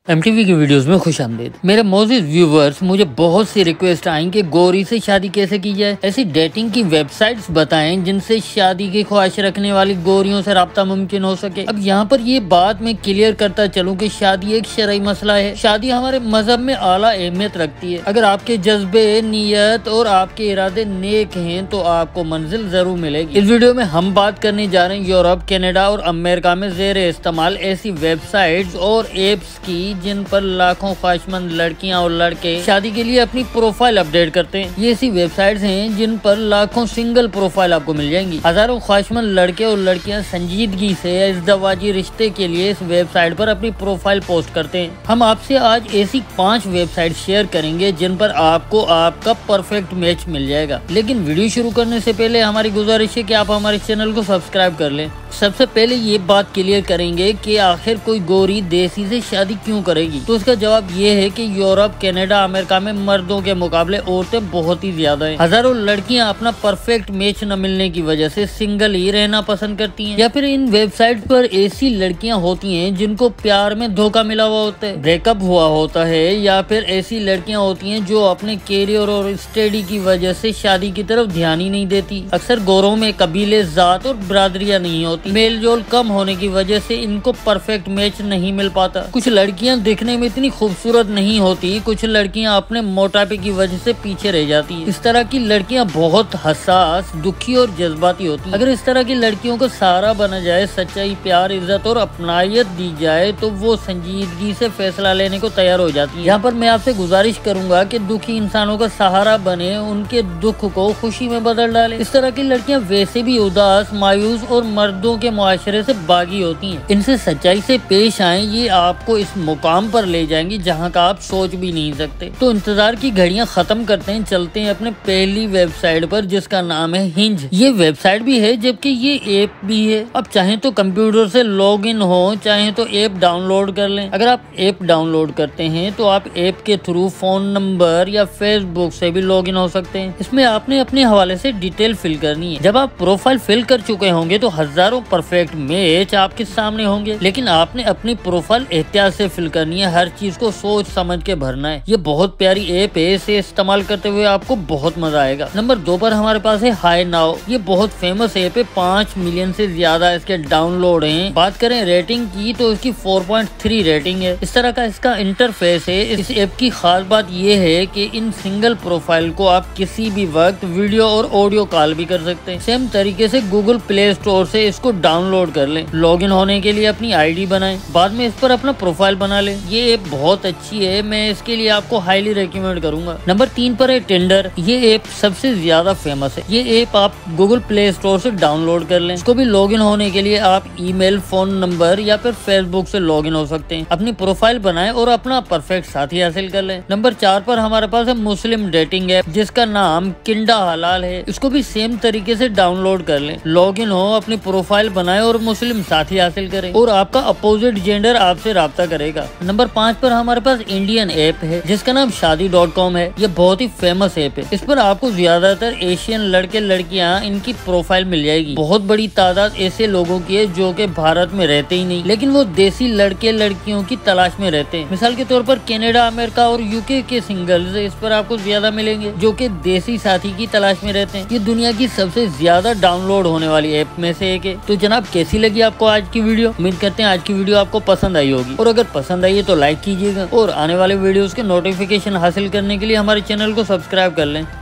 MTV की videos में खुशामदीद। मेरे मोजिज व्यूवर्स, मुझे बहुत सी रिक्वेस्ट आई कि गौरी से शादी कैसे की जाए। ऐसी डेटिंग की वेबसाइट्स बताएं जिनसे शादी की ख्वाहिश रखने वाली गौरियों से राब्ता मुमकिन हो सके। अब यहाँ पर ये बात मैं क्लियर करता चलूँ कि शादी एक शरई मसला है। शादी हमारे मजहब में आला अहमियत रखती है। अगर आपके जज्बे, नीयत और आपके इरादे नेक हैं तो आपको मंजिल जरूर मिलेगी। इस वीडियो में हम बात करने जा रहे हैं यूरोप, कनाडा और अमेरिका में जेर इस्तेमाल ऐसी वेबसाइट्स और एप्स की जिन पर लाखों ख्वाहिशमंद लड़कियां और लड़के शादी के लिए अपनी प्रोफाइल अपडेट करते हैं। ये ऐसी वेबसाइट्स हैं जिन पर लाखों सिंगल प्रोफाइल आपको मिल जाएंगी। हजारों ख्वाहिशमंद लड़के और लड़कियां संजीदगी से इज़्दवाजी रिश्ते के लिए इस वेबसाइट पर अपनी प्रोफाइल पोस्ट करते हैं। हम आपसे आज ऐसी 5 वेबसाइट शेयर करेंगे जिन पर आपको आपका परफेक्ट मैच मिल जाएगा। लेकिन वीडियो शुरू करने से पहले हमारी गुजारिश है कि आप हमारे चैनल को सब्सक्राइब कर लें। सबसे पहले ये बात क्लियर करेंगे कि आखिर कोई गोरी देसी से शादी क्यों करेगी। तो इसका जवाब ये है कि यूरोप, कनाडा, अमेरिका में मर्दों के मुकाबले औरतें बहुत ही ज्यादा हैं। हजारों लड़कियां अपना परफेक्ट मैच न मिलने की वजह से सिंगल ही रहना पसंद करती हैं। या फिर इन वेबसाइट पर ऐसी लड़कियां होती हैं जिनको प्यार में धोखा मिला हुआ होता है, ब्रेकअप हुआ होता है। या फिर ऐसी लड़कियां होती हैं जो अपने कैरियर और स्टडी की वजह से शादी की तरफ ध्यान ही नहीं देती। अक्सर गोरों में कबीले, जात और बरादरियां नहीं होती। मेल जोल कम होने की वजह से इनको परफेक्ट मैच नहीं मिल पाता। कुछ लड़कियां दिखने में इतनी खूबसूरत नहीं होती, कुछ लड़कियां अपने मोटापे की वजह से पीछे रह जाती हैं। इस तरह की लड़कियां बहुत हसास, दुखी और जज्बाती होती हैं। अगर इस तरह की लड़कियों को सहारा बना जाए, सच्चाई, प्यार, इज्जत और अपनायत दी जाए तो वो संजीदगी से फैसला लेने को तैयार हो जाती है। यहाँ पर मैं आपसे गुजारिश करूंगा कि दुखी इंसानों का सहारा बने, उनके दुख को खुशी में बदल डाले। इस तरह की लड़कियां वैसे भी उदास, मायूस और मर्दों के मुआशरे से बागी होती हैं। इनसे सच्चाई से पेश आए, ये आपको इस मुकाम पर ले जाएंगी जहां का आप सोच भी नहीं सकते। तो इंतजार की घड़ियां खत्म करते हैं, चलते हैं अपने पहली वेबसाइट पर जिसका नाम है हिंज। ये वेबसाइट भी है जबकि ये ऐप भी है। अब चाहे तो कंप्यूटर से लॉग इन हो, चाहे तो ऐप डाउनलोड कर लें। अगर आप ऐप डाउनलोड करते हैं तो आप ऐप के थ्रू फोन नंबर या फेसबुक से भी लॉग इन हो सकते हैं। इसमें आपने अपने हवाले से डिटेल फिल करनी है। जब आप प्रोफाइल फिल कर चुके होंगे तो हजारों परफेक्ट मैच आपके सामने होंगे, लेकिन आपने अपनी प्रोफाइल एहतियात से फिल करनी है। हर चीज को सोच समझ के भरना है। ये बहुत प्यारी ऐप है, इसे इस्तेमाल करते हुए आपको बहुत मजा आएगा। नंबर 2 पर हमारे पास है हाई नाउ। ये बहुत फेमस ऐप है, 5 मिलियन से ज्यादा इसके डाउनलोड हैं। बात करें रेटिंग की तो इसकी 4.3 रेटिंग है। इस तरह का इसका इंटरफेस है। इस ऐप की खास बात ये है कि इन सिंगल प्रोफाइल को आप किसी भी वक्त वीडियो और ऑडियो कॉल भी कर सकते हैं। सेम तरीके से गूगल प्ले स्टोर से इसको डाउनलोड कर लें। लॉगिन होने के लिए अपनी आईडी बनाएं, बाद में इस पर अपना प्रोफाइल बना लें। ये ऐप बहुत अच्छी है, मैं इसके लिए आपको हाईली रेकमेंड करूंगा। नंबर 3 पर है टिंडर। ये ऐप सबसे ज्यादा फेमस है। ये ऐप आप गूगल प्ले स्टोर से डाउनलोड कर लें। इसको भी लॉगिन होने के लिए आप ईमेल, फोन नंबर या फिर फेसबुक से लॉगिन हो सकते हैं। अपनी प्रोफाइल बनाएं और अपना परफेक्ट साथी हासिल कर लें। नंबर 4 पर हमारे पास है मुस्लिम डेटिंग ऐप जिसका नाम किंडा हलाल है। इसको भी सेम तरीके से डाउनलोड कर लें। लॉगिन हो, अपनी प्रोफाइल बनाए और मुस्लिम साथी हासिल करें और आपका अपोजिट जेंडर आपसे राब्ता करेगा। नंबर 5 पर हमारे पास इंडियन ऐप है जिसका नाम शादी.com है। ये बहुत ही फेमस ऐप है। इस पर आपको ज्यादातर एशियन लड़के लड़कियां इनकी प्रोफाइल मिल जाएगी। बहुत बड़ी तादाद ऐसे लोगों की है जो कि भारत में रहते ही नहीं, लेकिन वो देसी लड़के लड़कियों की तलाश में रहते हैं। मिसाल के तौर पर कनाडा, अमेरिका और यूके के सिंगल्स इस पर आपको ज्यादा मिलेंगे जो कि देसी साथी की तलाश में रहते हैं। ये दुनिया की सबसे ज्यादा डाउनलोड होने वाली ऐप में से एक है। तो जनाब, कैसी लगी आपको आज की वीडियो? उम्मीद करते हैं आज की वीडियो आपको पसंद आई होगी, और अगर पसंद आई है तो लाइक कीजिएगा और आने वाले वीडियोस के नोटिफिकेशन हासिल करने के लिए हमारे चैनल को सब्सक्राइब कर लें।